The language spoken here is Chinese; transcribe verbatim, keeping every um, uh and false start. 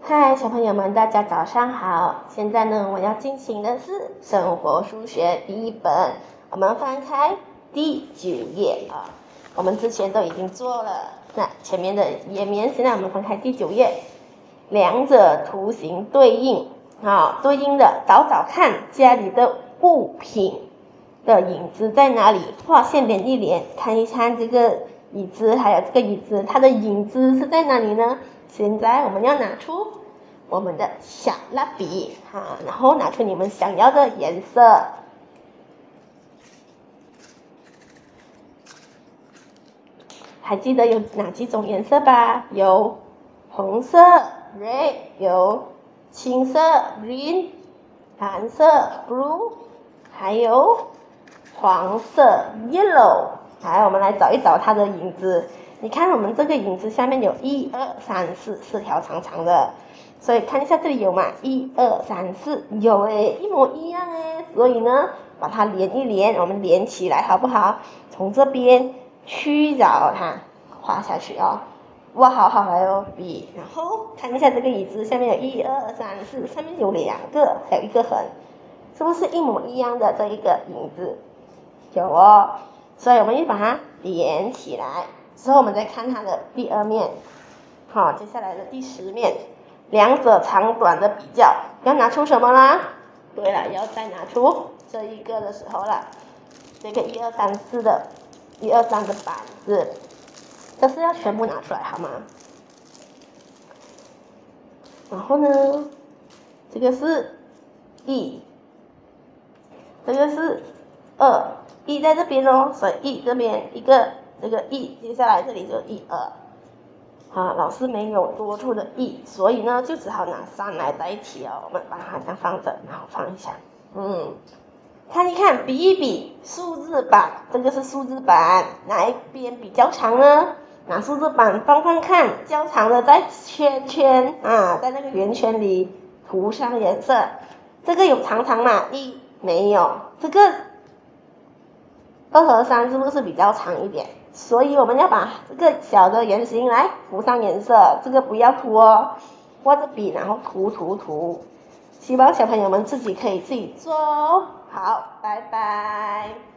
嗨，小朋友们，大家早上好！现在呢，我要进行的是生活数学第一本，我们翻开第九页啊。我们之前都已经做了那前面的页面，现在我们翻开第九页，两者图形对应啊，对应的找找看家里的物品的影子在哪里，画线连一连，看一看这个椅子还有这个椅子，它的影子是在哪里呢？现在我们要拿出我们的小蜡笔哈，然后拿出你们想要的颜色。还记得有哪几种颜色吧？有红色 red， 有青色 green， 蓝色 blue， 还有黄色 yellow。来，我们来找一找它的影子。你看我们这个影子下面有一二三四四条长长的，所以看一下这里有吗？一二三四，有诶，一模一样诶。所以呢，把它连一连，我们连起来好不好？从这边去找它，画下去哦。哇，好好来哦，笔，然后看一下这个椅子下面有一二三四，上面有两个，还有一个横，是不是一模一样的这一个影子？有哦，所以我们就把它连起来，之后我们再看它的第二面。好，接下来的第十面，两者长短的比较，要拿出什么啦？对了，要再拿出这一个的时候了，这个一二三四的，一二三的板子，这是要全部拿出来好吗？然后呢，这个是一，这个是二，一在这边哦，所以一这边一个，这个一，接下来这里就一二。啊，老师没有多出的一，所以呢就只好拿三来代替哦。我们把它这样放着，然后放一下，嗯，看一看，比一比，数字板，这个是数字板，哪一边比较长呢？拿数字板放放看，较长的在圈圈啊，在那个圆圈里涂上颜色。这个有长长嘛？一没有，这个二和三是不是比较长一点？所以我们要把这个小的圆形来涂上颜色，这个不要涂哦，握着笔然后涂涂涂。希望小朋友们自己可以自己做哦。好，拜拜。